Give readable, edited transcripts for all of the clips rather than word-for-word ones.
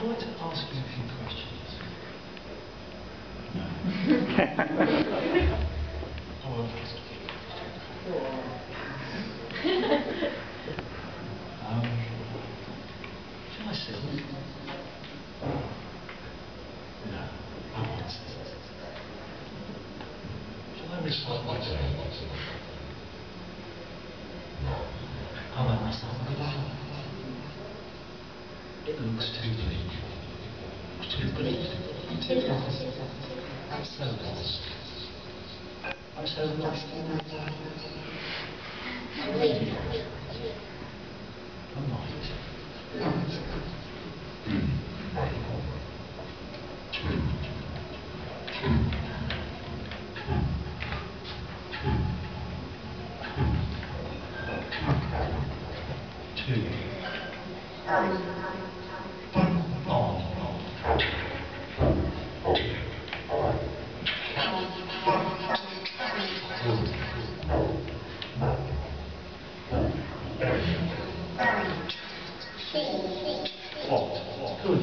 I'd like to ask you a few questions. No. I won't ask you. Shall I sit? No, I won't sit. Shall I recite my day? I'll let myself go down. It looks too bleak. Too bleak. Too lost. I'm so lost. I'm so lost. I'm really lost. I'm right. Two. On. What? Good.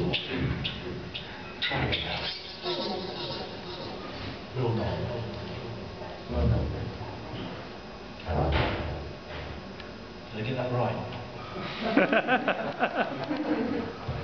Will not. Will not. Did I get that right?